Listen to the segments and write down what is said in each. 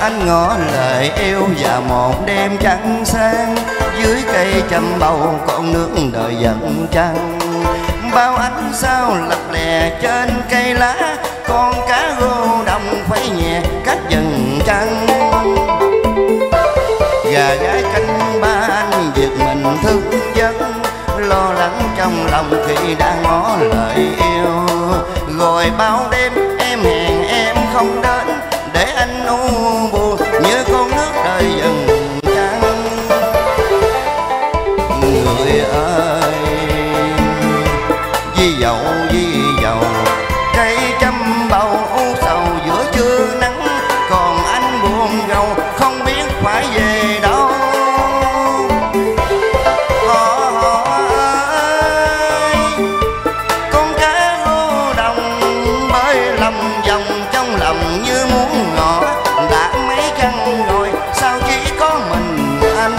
anh ngỏ lời yêu và một đêm trăng sáng dưới cây châm bầu con nước đời dần trăng. Bao ánh sao lập lè trên cây lá, con cá rô đồng phẩy nhẹ cách dần trăng. Gà gái canh ba anh giật mình thức giấc, lo lắng trong lòng khi đã ngỏ lời yêu. Rồi bao đêm em hẹn em không đến, để anh u buồn như con nước đời dần trăng. Người ơi di dậu cây trăm bầu u sầu giữa trưa nắng, còn anh buồn rầu không biết phải về đâu. Con cá rô đồng bơi lầm vòng trong lòng như muốn ngỏ, đã mấy trăng rồi sao chỉ có mình anh.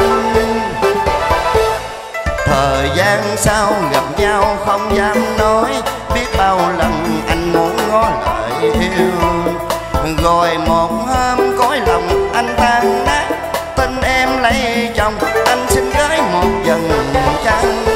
Thời gian sau gặp nhau không dám nói, biết bao lần anh muốn ngỏ lời yêu. Rồi một hôm cõi lòng anh tan nát, tin em lấy chồng anh xin gửi một dần trăng.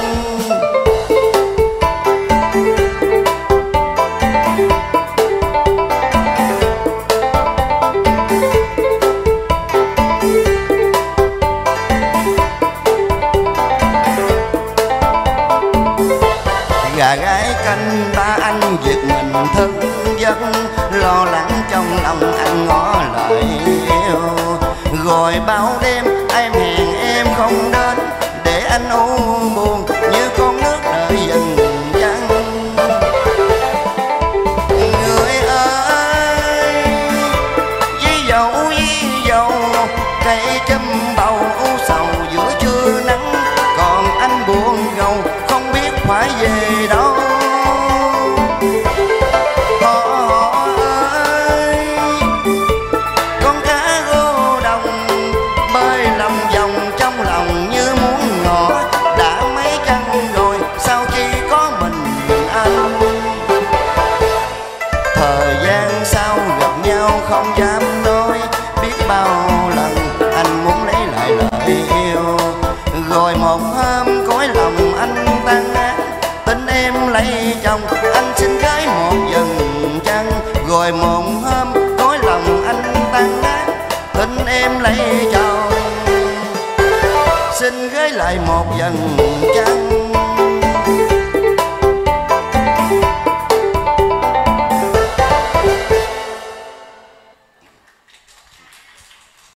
Gà gái canh ba anh giật mình thức giấc, lo lắng trong lòng anh ngỏ lời yêu. Rồi bao đêm em hẹn em không đến, để anh u buồn như con nước đời dần trăng. Người ơi di dậu cây châm bầu u sầu giữa trưa nắng, còn anh buồn rầu không biết phải về đâu. Con cá rô đồng bơi lầm vòng trong lòng như muốn ngỏ, đã mấy trăng rồi sao chỉ có mình anh. Thời gian sau gặp nhau không dám nói, biết bao lần anh muốn lấy lại lời yêu. Rồi một hôm cõi lòng anh tan nát, tin em lấy chồng anh xin gửi một dần trăng. Rồi một hôm cõi lòng anh tan nát, tin em lấy chồng xin gửi lại một dần trăng.